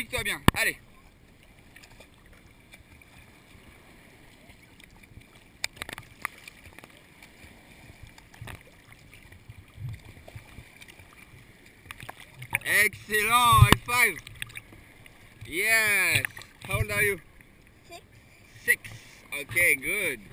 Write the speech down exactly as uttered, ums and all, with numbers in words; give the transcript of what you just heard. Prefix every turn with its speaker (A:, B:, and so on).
A: applique-toi bien. Allez. Excellent. High five. Yes. How old are you?
B: Six.
A: Six. Okay, good.